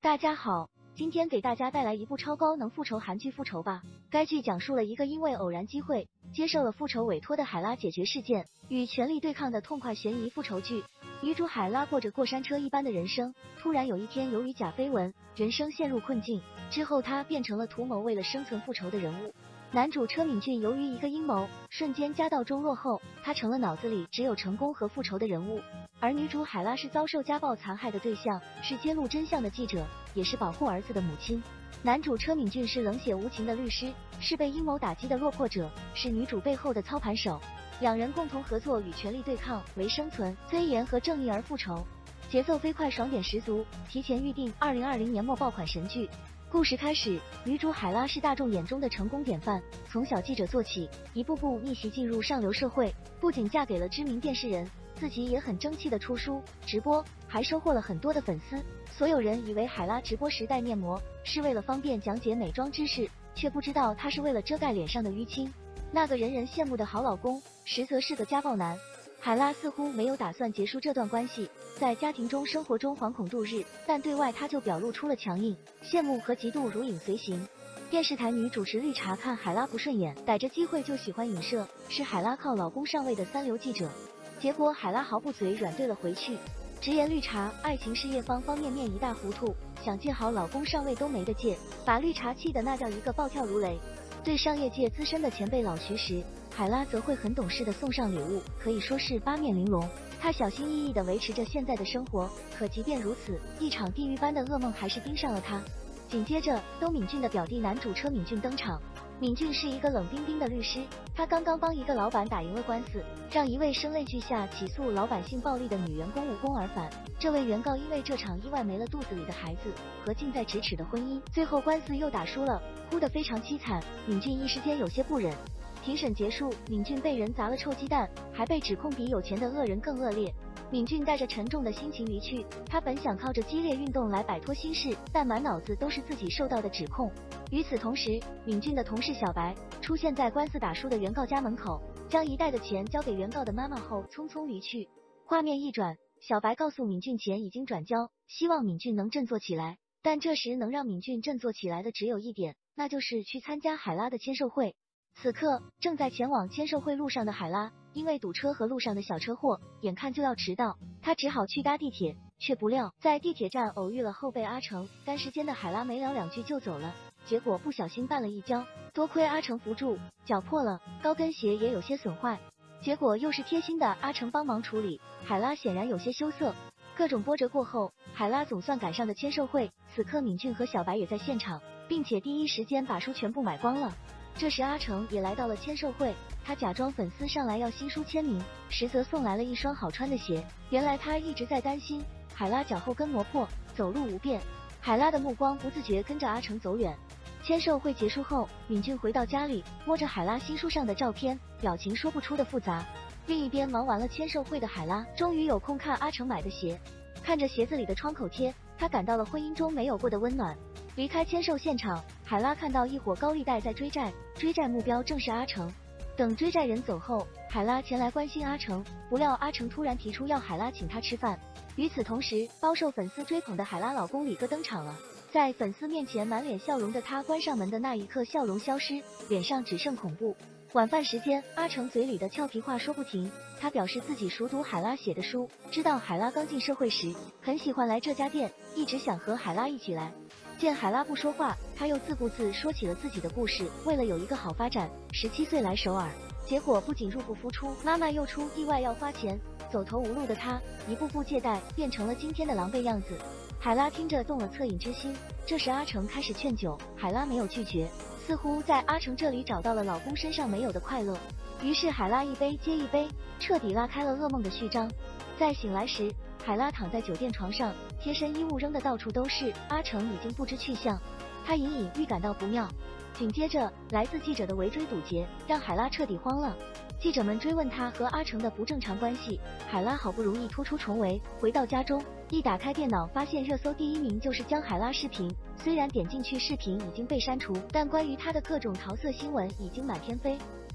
大家好，今天给大家带来一部超高能复仇韩剧《复仇吧》。该剧讲述了一个因为偶然机会接受了复仇委托的海拉解决事件与权力对抗的痛快悬疑复仇剧。女主海拉过着过山车一般的人生，突然有一天由于假绯闻，人生陷入困境，之后她变成了图谋为了生存复仇的人物。男主车敏俊由于一个阴谋，瞬间家道中落后，他成了脑子里只有成功和复仇的人物。而女主海拉是遭受家暴残害的对象，是揭露真相的记者，也是保护儿子的母亲。男主车敏俊是冷血无情的律师，是被阴谋打击的落魄者，是女主背后的操盘手。两人共同合作与权力对抗，为生存、尊严和正义而复仇，节奏飞快，爽点十足，提前预定2020年末爆款神剧。故事开始，女主海拉是大众眼中的成功典范，从小记者做起，一步步逆袭进入上流社会，不仅嫁给了知名电视人，自己也很争气的出书、直播，还收获了很多的粉丝。所有人以为海拉直播时戴面膜是为了方便讲解美妆知识，却不知道她是为了遮盖脸上的淤青。那个人人羡慕的好老公，实则是个家暴男。海拉似乎没有打算结束这段关系，在家庭中生活中惶恐度日，但对外她就表露出了强硬、羡慕和嫉妒如影随形。电视台女主持绿茶看海拉不顺眼，逮着机会就喜欢影射是海拉靠老公上位的三流记者，结果海拉毫不嘴软对了回去，直言绿茶爱情事业方方面面一塌糊涂，想借好老公上位都没得借，把绿茶气得那叫一个暴跳如雷。对商业界资深的前辈老徐时，海拉则会很懂事的送上礼物，可以说是八面玲珑。她小心翼翼地维持着现在的生活，可即便如此，一场地狱般的噩梦还是盯上了她。紧接着，都敏俊的表弟男主车敏俊登场。敏俊是一个冷冰冰的律师，他刚刚帮一个老板打赢了官司，让一位声泪俱下起诉老板性暴力的女员工无功而返。这位原告因为这场意外没了肚子里的孩子和近在咫尺的婚姻，最后官司又打输了，哭得非常凄惨。敏俊一时间有些不忍。庭审结束，敏俊被人砸了臭鸡蛋，还被指控比有钱的恶人更恶劣。敏俊带着沉重的心情离去，他本想靠着激烈运动来摆脱心事，但满脑子都是自己受到的指控。与此同时，敏俊的同事小白出现在官司打输的原告家门口，将一袋的钱交给原告的妈妈后匆匆离去。画面一转，小白告诉敏俊钱已经转交，希望敏俊能振作起来。但这时能让敏俊振作起来的只有一点，那就是去参加海拉的签售会。此刻正在前往签售会路上的海拉，因为堵车和路上的小车祸，眼看就要迟到，他只好去搭地铁，却不料在地铁站偶遇了后辈阿成，赶时间的海拉没聊两句就走了，结果不小心绊了一跤，多亏阿成扶住，脚破了，高跟鞋也有些损坏，结果又是贴心的阿成帮忙处理，海拉显然有些羞涩。各种波折过后，海拉总算赶上了签售会，此刻敏俊和小白也在现场，并且第一时间把书全部买光了。这时阿成也来到了签售会，他假装粉丝上来要新书签名，实则送来了一双好穿的鞋。原来他一直在担心海拉脚后跟磨破，走路无便。海拉的目光不自觉跟着阿成走远。签售会结束后，敏俊回到家里，摸着海拉新书上的照片，表情说不出的复杂。另一边忙完了签售会的海拉，终于有空看阿成买的鞋，看着鞋子里的创口贴，他感到了婚姻中没有过的温暖。离开签售现场，海拉看到一伙高利贷在追债，追债目标正是阿成。等追债人走后，海拉前来关心阿成，不料阿成突然提出要海拉请他吃饭。与此同时，饱受粉丝追捧的海拉老公李哥登场了。在粉丝面前满脸笑容的他，关上门的那一刻笑容消失，脸上只剩恐怖。晚饭时间，阿成嘴里的俏皮话说不停，他表示自己熟读海拉写的书，知道海拉刚进社会时很喜欢来这家店，一直想和海拉一起来。见海拉不说话，他又自顾自说起了自己的故事，为了有一个好发展，17岁来首尔，结果不仅入不敷出，妈妈又出意外要花钱，走投无路的他一步步借贷，变成了今天的狼狈样子。海拉听着动了恻隐之心，这时阿成开始劝酒，海拉没有拒绝，似乎在阿成这里找到了老公身上没有的快乐。于是海拉一杯接一杯，彻底拉开了噩梦的序章。在醒来时，海拉躺在酒店床上，贴身衣物扔得到处都是，阿成已经不知去向，他隐隐预感到不妙。紧接着，来自记者的围追堵截，让海拉彻底慌了。记者们追问他和阿成的不正常关系，海拉好不容易脱出重围，回到家中，一打开电脑，发现热搜第一名就是江海拉视频。虽然点进去视频已经被删除，但关于他的各种桃色新闻已经满天飞。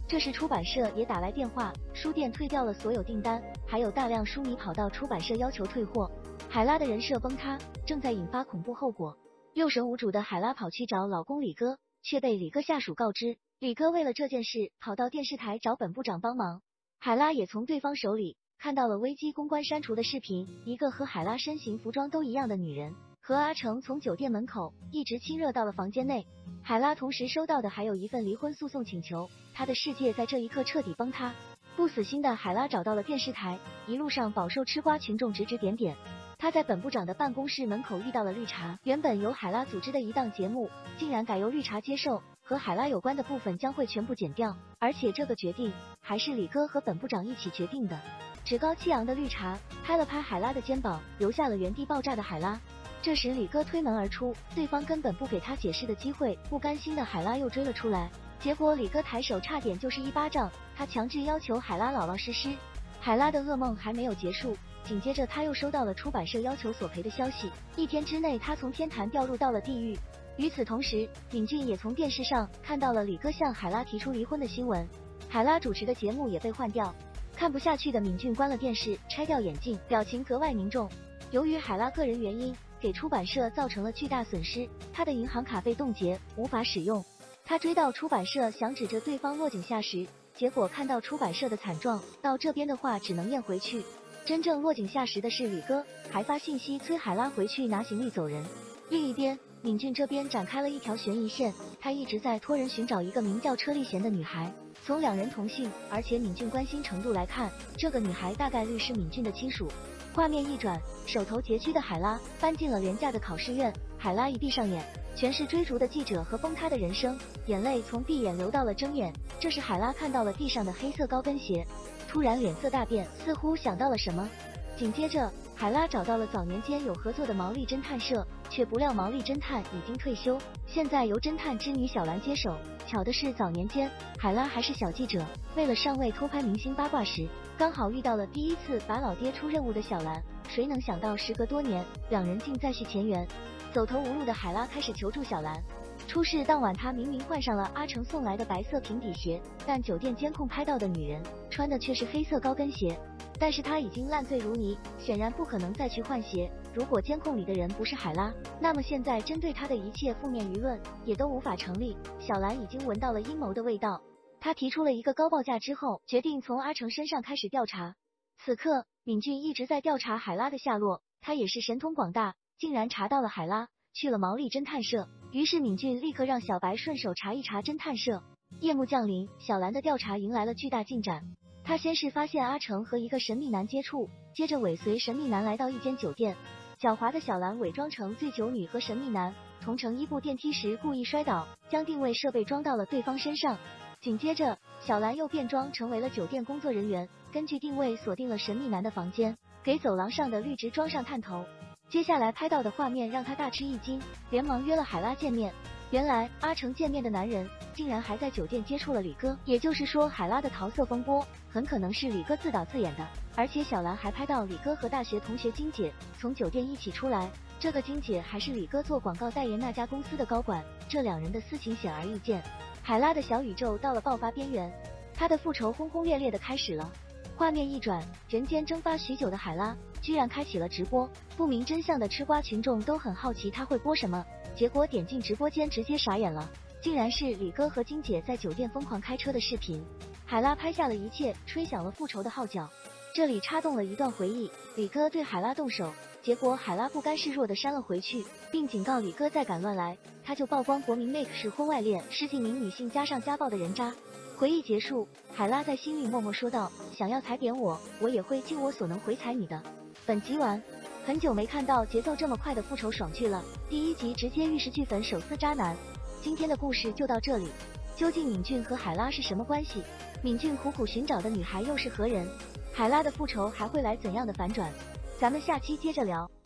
这时出版社也打来电话，书店退掉了所有订单，还有大量书迷跑到出版社要求退货。海拉的人设崩塌，正在引发恐怖后果。六神无主的海拉跑去找老公李哥，却被李哥下属告知，李哥为了这件事跑到电视台找本部长帮忙。海拉也从对方手里看到了危机公关删除的视频，一个和海拉身形服装都一样的女人和阿成从酒店门口一直亲热到了房间内。海拉同时收到的还有一份离婚诉讼请求，她的世界在这一刻彻底崩塌。不死心的海拉找到了电视台，一路上饱受吃瓜群众指指点点。他在本部长的办公室门口遇到了绿茶，原本由海拉组织的一档节目，竟然改由绿茶接受，和海拉有关的部分将会全部剪掉，而且这个决定还是李哥和本部长一起决定的。趾高气扬的绿茶拍了拍海拉的肩膀，留下了原地爆炸的海拉。这时李哥推门而出，对方根本不给他解释的机会，不甘心的海拉又追了出来，结果李哥抬手差点就是一巴掌，他强制要求海拉老老实实。海拉的噩梦还没有结束，紧接着他又收到了出版社要求索赔的消息，一天之内他从天坛掉入到了地狱。与此同时，敏俊也从电视上看到了李哥向海拉提出离婚的新闻，海拉主持的节目也被换掉。看不下去的敏俊关了电视，拆掉眼镜，表情格外凝重。由于海拉个人原因，给出版社造成了巨大损失，他的银行卡被冻结，无法使用。他追到出版社，想指着对方落井下石，结果看到出版社的惨状，到这边的话只能咽回去。真正落井下石的是李哥，还发信息催海拉回去拿行李走人。另一边，敏俊这边展开了一条悬疑线，他一直在托人寻找一个名叫车丽贤的女孩。从两人同姓，而且敏俊关心程度来看，这个女孩大概率是敏俊的亲属。画面一转，手头拮据的海拉搬进了廉价的考试院，海拉一闭上眼，全是追逐的记者和崩塌的人生，眼泪从闭眼流到了睁眼。这时海拉看到了地上的黑色高跟鞋，突然脸色大变，似乎想到了什么。紧接着海拉找到了早年间有合作的毛利侦探社，却不料毛利侦探已经退休，现在由侦探之女小兰接手。巧的是早年间海拉还是小记者，为了上位偷拍明星八卦时，刚好遇到了第一次把老爹出任务的小兰。谁能想到时隔多年，两人竟再续前缘。走投无路的海拉开始求助小兰。出事当晚，他明明换上了阿成送来的白色平底鞋，但酒店监控拍到的女人穿的却是黑色高跟鞋。但是他已经烂醉如泥，显然不可能再去换鞋。如果监控里的人不是海拉，那么现在针对他的一切负面舆论也都无法成立。小兰已经闻到了阴谋的味道，他提出了一个高报价之后，决定从阿成身上开始调查。此刻敏俊一直在调查海拉的下落，他也是神通广大，竟然查到了海拉去了毛利侦探社。于是敏俊立刻让小白顺手查一查侦探社。夜幕降临，小兰的调查迎来了巨大进展。他先是发现阿成和一个神秘男接触，接着尾随神秘男来到一间酒店。狡猾的小兰伪装成醉酒女和神秘男同乘一部电梯时故意摔倒，将定位设备装到了对方身上。紧接着小兰又变装成为了酒店工作人员，根据定位锁定了神秘男的房间，给走廊上的绿植装上探头。接下来拍到的画面让他大吃一惊，连忙约了海拉见面。原来阿成见面的男人竟然还在酒店接触了李哥，也就是说海拉的桃色风波很可能是李哥自导自演的。而且小兰还拍到李哥和大学同学金姐从酒店一起出来，这个金姐还是李哥做广告代言那家公司的高管，这两人的私情显而易见。海拉的小宇宙到了爆发边缘，他的复仇轰轰烈烈的开始了。画面一转，人间蒸发许久的海拉居然开启了直播，不明真相的吃瓜群众都很好奇他会播什么，结果点进直播间直接傻眼了，竟然是李哥和金姐在酒店疯狂开车的视频。海拉拍下了一切，吹响了复仇的号角。这里插动了一段回忆，李哥对海拉动手，结果海拉不甘示弱的扇了回去，并警告李哥再敢乱来，他就曝光国民 Make 是婚外恋，是几名女性加上家暴的人渣。回忆结束，海拉在心里默默说道，想要踩点我，我也会尽我所能回踩你的。本集完。很久没看到节奏这么快的复仇爽剧了，第一集直接玉石俱焚手撕渣男。今天的故事就到这里，究竟敏俊和海拉是什么关系？敏俊苦苦寻找的女孩又是何人？海拉的复仇还会来怎样的反转？咱们下期接着聊。